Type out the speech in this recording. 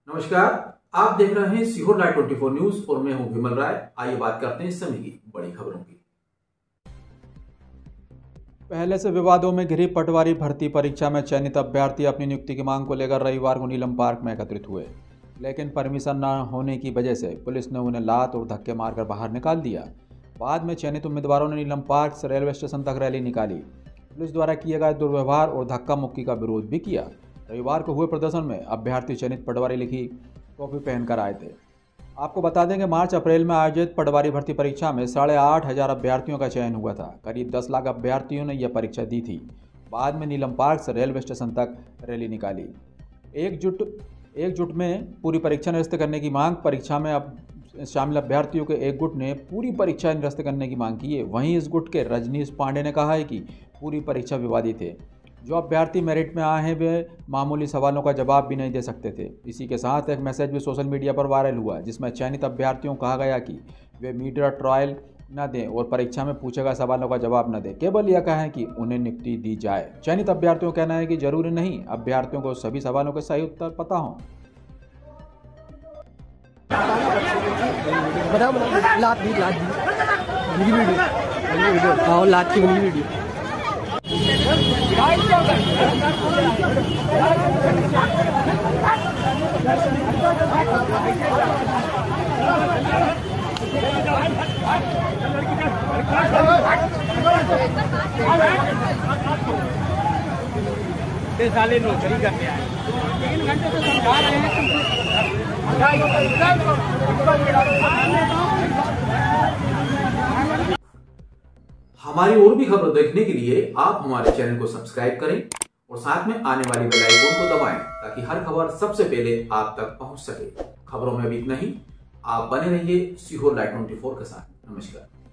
नमस्कार, आप देख रहे हैं सीहोर लाइव 24 न्यूज और मैं हूं विमल राय। आइए बात करते हैं इस समय की बड़ी खबरों की। पहले से विवादों में घिरी पटवारी भर्ती परीक्षा में चयनित अभ्यर्थी अपनी नियुक्ति की मांग को लेकर रविवार को नीलम पार्क में एकत्रित हुए, लेकिन परमिशन न होने की वजह से पुलिस ने उन्हें लात और धक्के मारकर बाहर निकाल दिया। बाद में चयनित उम्मीदवारों ने नीलम पार्क से रेलवे स्टेशन तक रैली निकाली। पुलिस द्वारा किए गए दुर्व्यवहार और धक्का मुक्की का विरोध भी किया। रविवार को हुए प्रदर्शन में अभ्यर्थी चयनित पटवारी लिखी टोपी पहनकर आए थे। आपको बता दें कि मार्च अप्रैल में आयोजित पटवारी भर्ती परीक्षा में 8,500 अभ्यर्थियों का चयन हुआ था। करीब 10 लाख अभ्यर्थियों ने यह परीक्षा दी थी। बाद में नीलम पार्क से रेलवे स्टेशन तक रैली निकाली। एकजुट में पूरी परीक्षा निरस्त करने की मांग। परीक्षा में अब शामिल अभ्यर्थियों के एक गुट ने पूरी परीक्षा निरस्त करने की मांग की है। वहीं इस गुट के रजनीश पांडे ने कहा है कि पूरी परीक्षा विवादित है। जो अभ्यर्थी मेरिट में आए हैं वे मामूली सवालों का जवाब भी नहीं दे सकते थे। इसी के साथ एक मैसेज भी सोशल मीडिया पर वायरल हुआ, जिसमें चयनित अभ्यर्थियों को कहा गया कि वे मीडिया ट्रायल न दें और परीक्षा में पूछे गए सवालों का जवाब न दें, केवल यह कहें कि उन्हें नियुक्ति दी जाए। चयनित अभ्यर्थियों का कहना है कि जरूरी नहीं अभ्यर्थियों को सभी सवालों के सही उत्तर पता हों। साले नौकरी करने आए 3 घंटे से समझा रहे हैं। हमारी और भी खबर देखने के लिए आप हमारे चैनल को सब्सक्राइब करें और साथ में आने वाली बेल आइकन को दबाएं ताकि हर खबर सबसे पहले आप तक पहुंच सके। खबरों में अभी इतना ही। आप बने रहिए सीहोर लाइव 24 के साथ। नमस्कार।